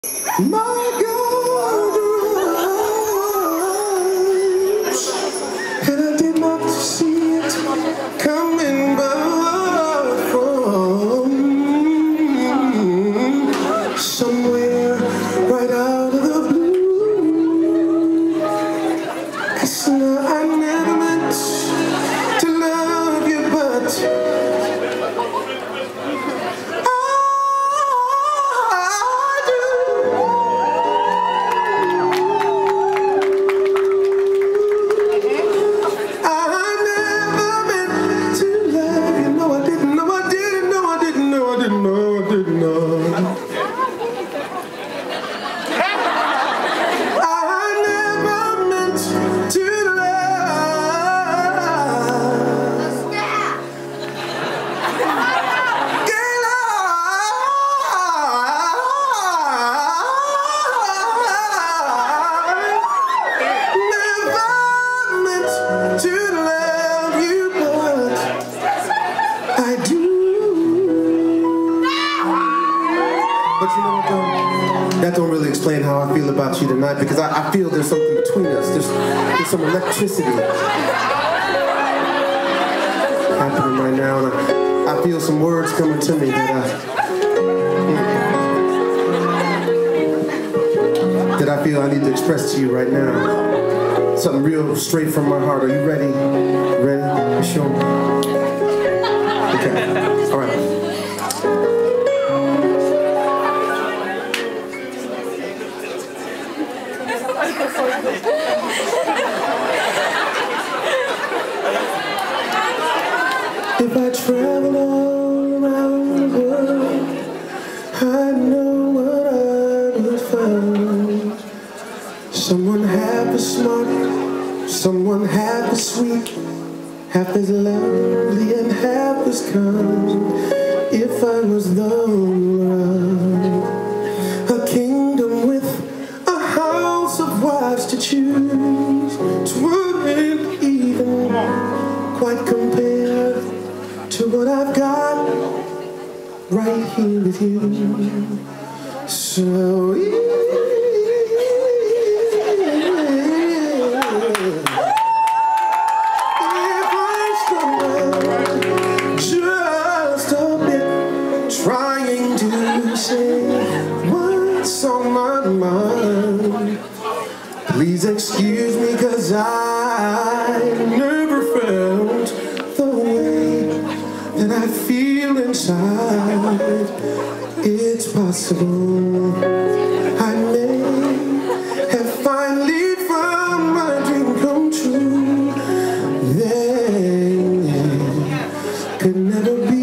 My God rose, and I did not see it coming, but from somewhere right out of the blue. Yes, I never meant to love you, but that don't really explain how I feel about you tonight, because I feel there's something between us. There's some electricity happening right now, and I feel some words coming to me that I feel I need to express to you right now. Something real straight from my heart. Are you ready? Ready? You sure? Okay. All right. If I travel all around the world, I know what I would find. Someone half as smart, someone half as sweet, half as lovely and half as kind. If I was the one, a kingdom with a house of wives to choose, 'twouldn't even quite compare to what I've got right here with you. So if I stumble just a bit, trying to say what's on my mind, please excuse me, 'cause I never felt the way that I feel inside. It's possible I may have finally found my dream come true. There could never be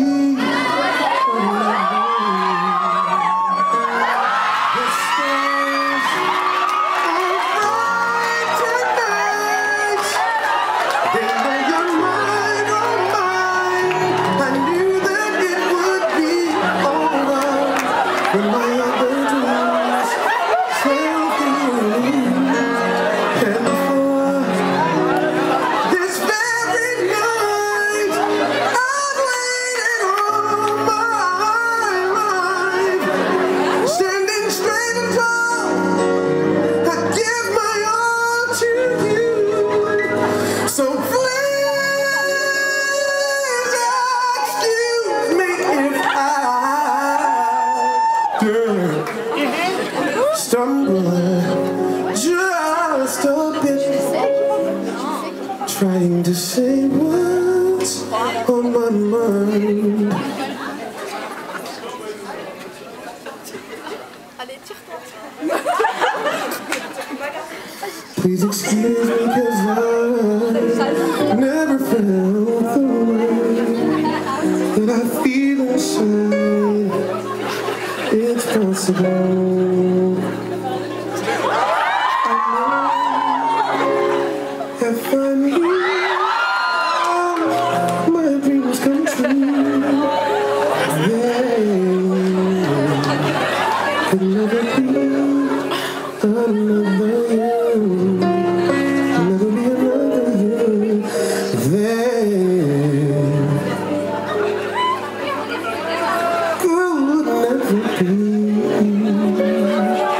the stars are bright tonight. They know you're mine, oh mine. I knew that it would be alright when my other dreams fell through. And for this very night, I've waited all my life, standing straight and tall. I give my all to you. So excuse me if I stumble just a bit, trying to say what's on my mind. Please excuse me, 'cause I never felt the way that I feel inside. It's possible I know if I knew my dreams come true, they could never be another you. Never be another you. There could never be.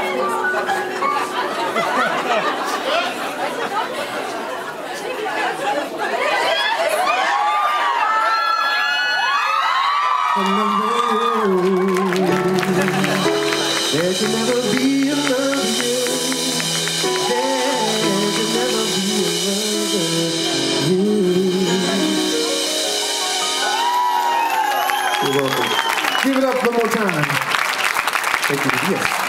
There can never be another you. There can never be another you. You're welcome. Give it up one more time. Thank you. Yes.